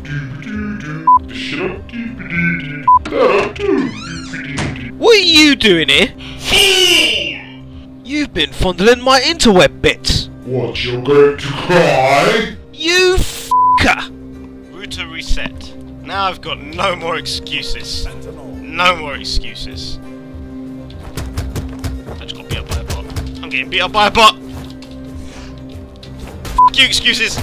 What are you doing here? You've been fondling my interweb bits. What, you're going to cry? You f***er! Router reset. Now I've got no more excuses. No more excuses. I just got beat up by a bot. I'm getting beat up by a bot! F*** you excuses!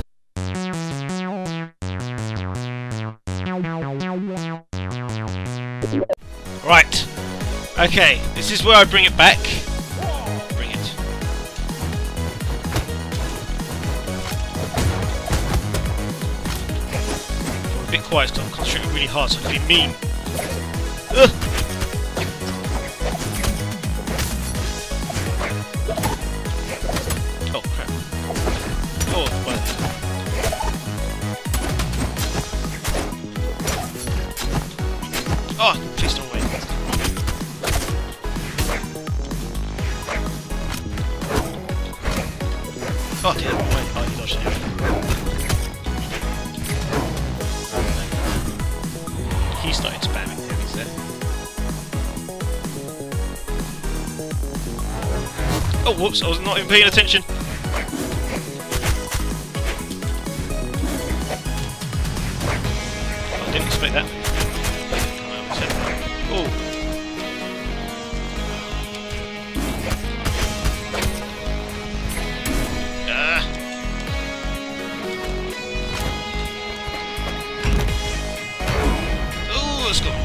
Right. Okay, this is where I bring it back. Bring it. I'm a bit quiet because I'm concentrating really hard so I can be mean. Ugh. Oh crap. Oh, well. Oh, please don't wait. Oh dear, wait, oh you dodged it. He started spamming heavies there. Oh whoops, I was not even paying attention. I didn't expect that. Oh. Oh, let's go.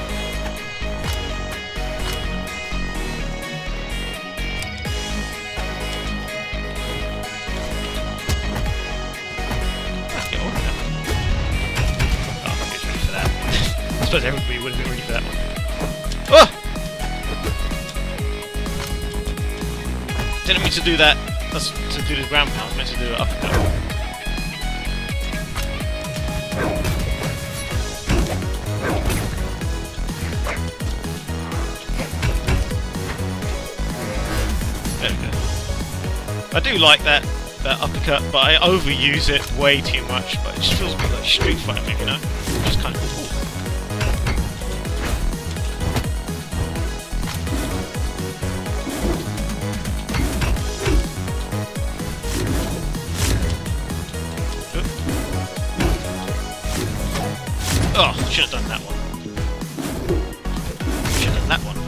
Let's get on with that. Oh, I'm ready for that. I suppose everybody would have been ready for that one. Oh! Didn't mean to do that. That's to do the ground pound. I meant to do it uppercut. There we go. I do like that uppercut, but I overuse it way too much. But it just feels a bit like Street Fighter, maybe, you know? Just kind of cool. Oh, should have done that one. Should have done that one.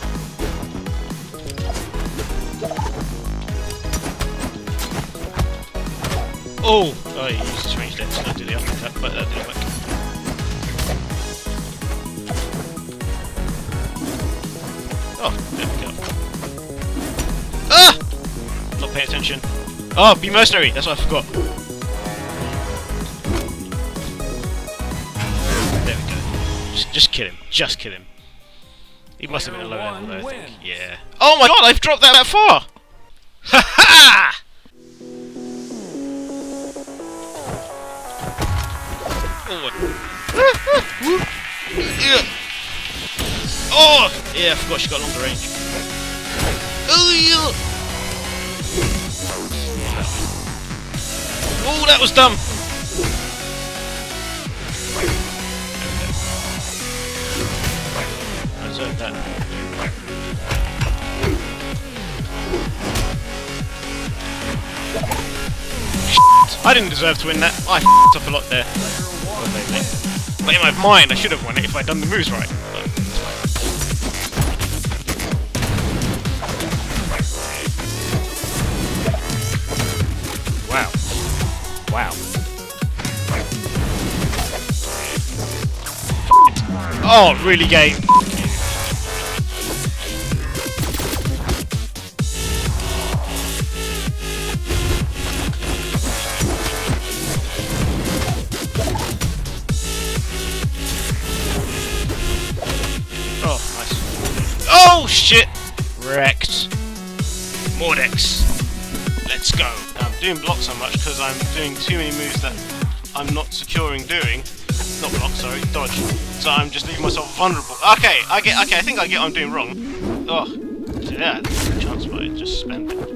Oh! Oh, he used his range there to do the uppercut, but that didn't work. Oh, there we go. Ah! Not paying attention. Oh, be mercenary! That's what I forgot. Just kill him. Just kill him. He must have been a low level though, I think. Yeah. Oh my god, I've dropped that far! Ha ha! Oh! Yeah, I forgot she got longer range. Oh, that was dumb! That. I didn't deserve to win that. I f***ed up a lot there. But in my mind, I should have won it if I'd done the moves right. But wow. Wow. Oh, really game. Oh shit! Wrecked. Mordex. Let's go. I'm doing block so much because I'm doing too many moves that I'm not securing doing. Not block, sorry, dodge. So I'm just leaving myself vulnerable. Okay, I think I get what I'm doing wrong. Oh, yeah, there's a chance, but I just spammed it.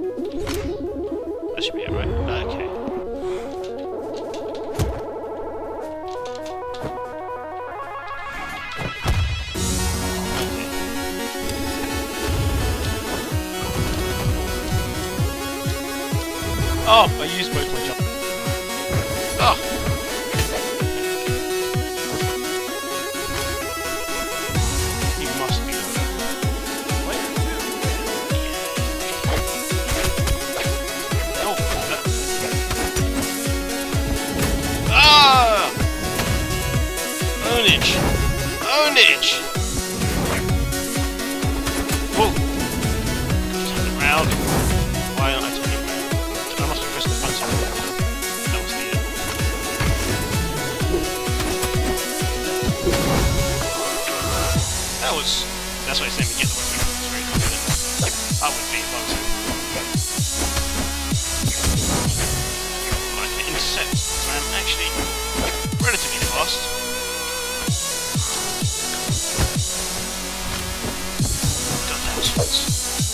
That should be it, right? Okay. Ownage! Ownage! Whoa! Turn it round. Why aren't I turning it round? I must have pressed the button. That was the That's why it's saying we get the weapon. It's very confident. I would be if I was him. I can intercept. I am actually relatively fast. Goddamn spots.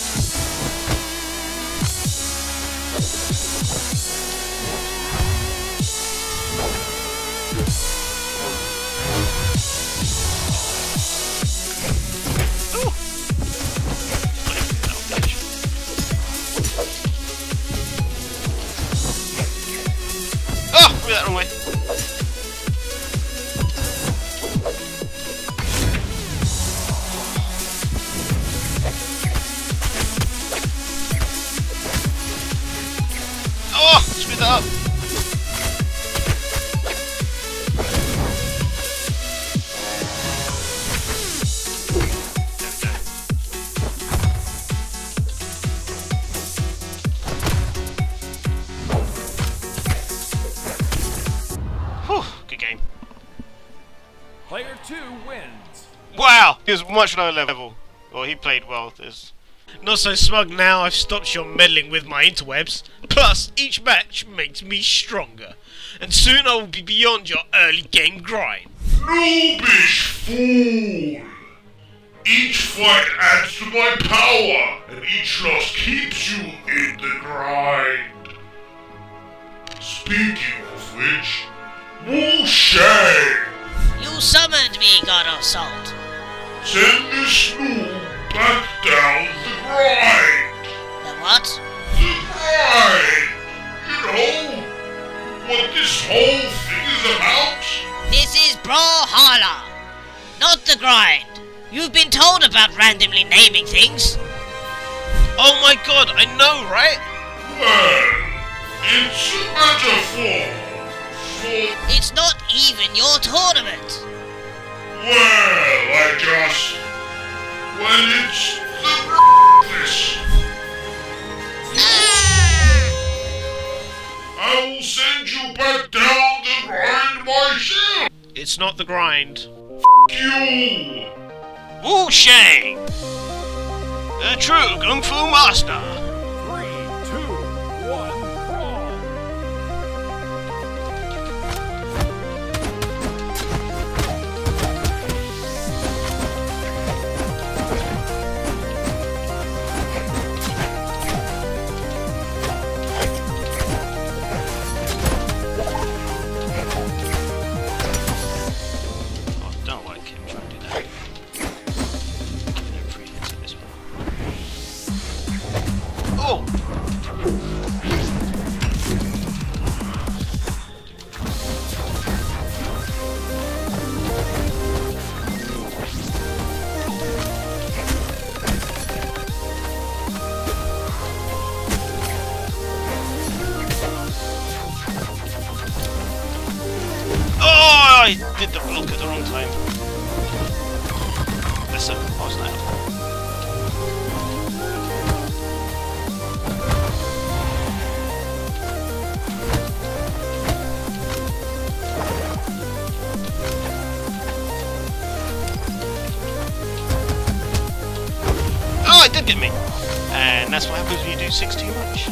That wrong way. Oh, screwed that up. Player 2 wins. Wow! He was much lower level. Well, he played well. There's Not so smug now, I've stopped your meddling with my interwebs. Plus, each match makes me stronger. And soon I will be beyond your early game grind. Noobish fool! Each fight adds to my power, and each loss keeps you in the grind. Speaking of which, whooshang! You summoned me, God of Salt. Send this noob back down the grind! The what? The grind! You know what this whole thing is about? This is Brawlhalla, not the grind. You've been told about randomly naming things. Oh my god, I know, right? Well, it's a metaphor for... It's not even your tournament. Well, I just... When it's the this. I will send you back down the grind myself. It's not the grind. You. Wu-Shang! The true Kung Fu Master! 3, 2, 1, brawl. Oh, I don't like him trying to do that. Oh! Oh, I did the block at the wrong time. That's a pause now. Oh, it did get me! And that's what happens when you do 6 too much.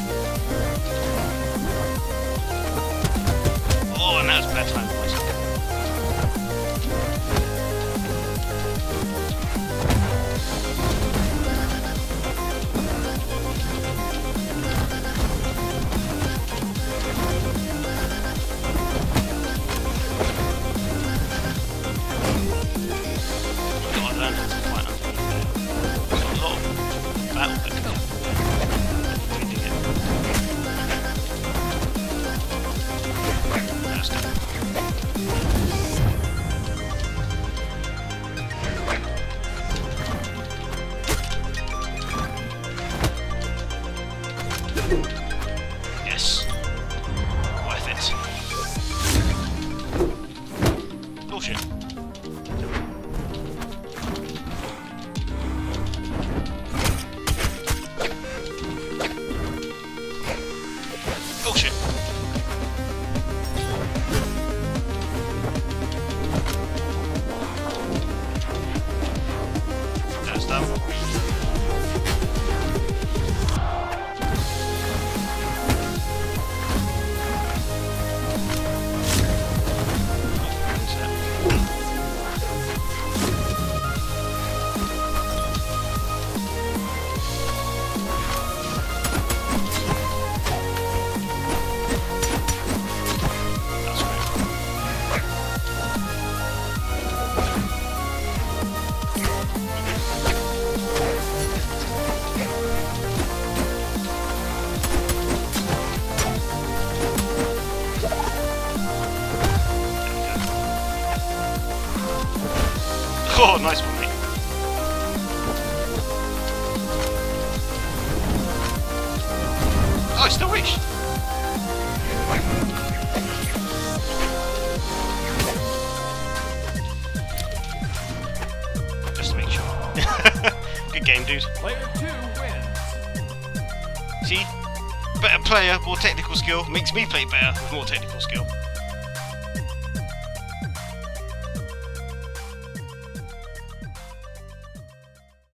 Oh, and that was a bad time, boys. Gotta learn how to fight underneath. There's a lot of battle that can happen. That's good. Yes. Worth it. Bullshit. Oh, nice one, mate. Oh, I still reached. Just to make sure. Good game, dude. Player 2 wins. See? Better player, more technical skill. Makes me play better with more technical skill.